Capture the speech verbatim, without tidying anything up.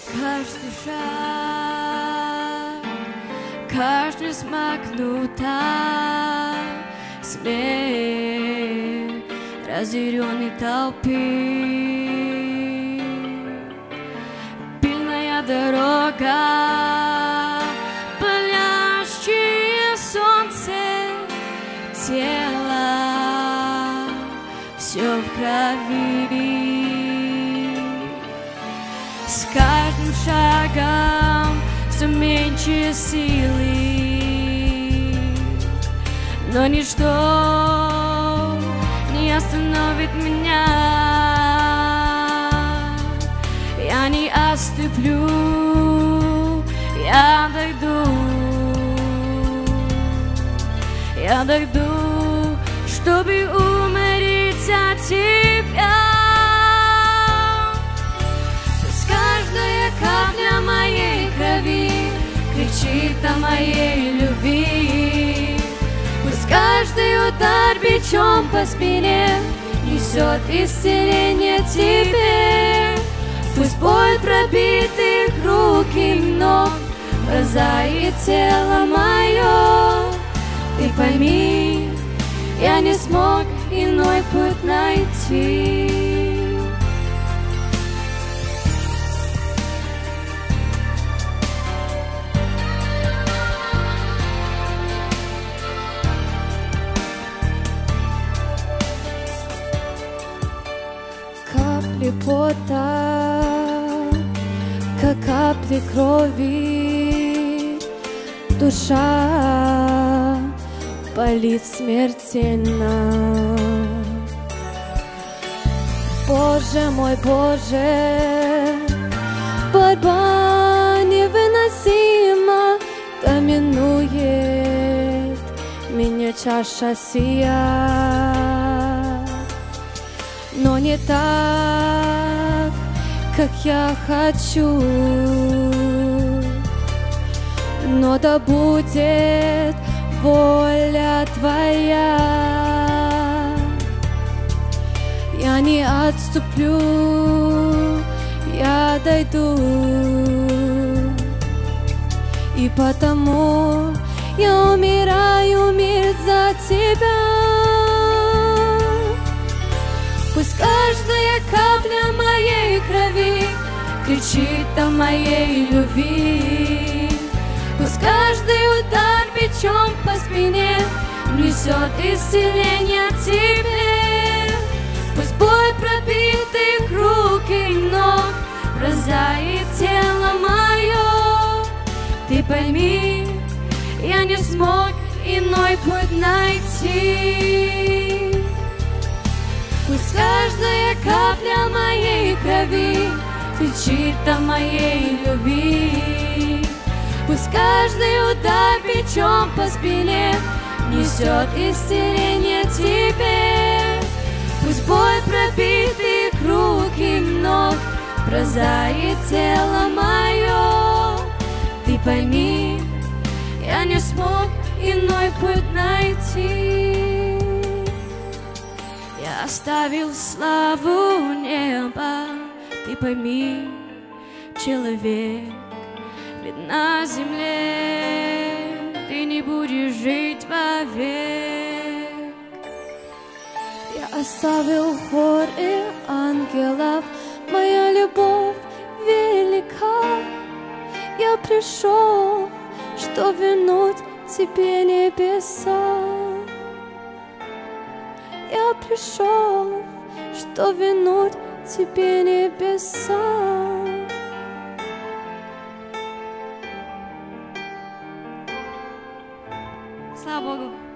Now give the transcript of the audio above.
Каждый шаг, каждый смакнута смех разъяренной толпы. Пыльная дорога, палящее солнце, тело, все в крови. С каждым шагом все меньше силы, но ничто не остановит меня. Я не отступлю, я дойду, я дойду, чтобы умереть от тебя. Капля моей крови кричит о моей любви. Пусть каждый удар бичом по спине несет исцеление тебе. Пусть боль пробитых рук и ног пронзает тело мое. Ты пойми, я не смог иной путь найти. Капли пота, как капли крови, душа болит смертельно. Боже мой, Боже, борьба невыносима, доминует меня чаша сия. Но не так, как я хочу, но да будет воля Твоя. Я не отступлю, я дойду, и потому я умираю, мир, за Тебя. Пусть каждая капля моей крови кричит о моей любви. Пусть каждый удар бичом по спине несет исцеление тебе. Пусть боль пробитых рук и ног пронзает тело мое. Ты пойми, я не смог иной путь найти. Пусть каждая капля моей крови кричит о моей любви. Пусть каждый удар бичом по спине несет исцеление тебе. Пусть боль пробитых рук и ног пронзает тело мое. Ты пойми, я не смог иной путь найти. Я оставил славу неба, ты пойми, человек, ведь на земле ты не будешь жить вовек. Я оставил хор и ангелов, моя любовь велика. Я пришел, что вернуть тебе небеса. Я пришел, что вернуть тебе небеса. Слава Богу!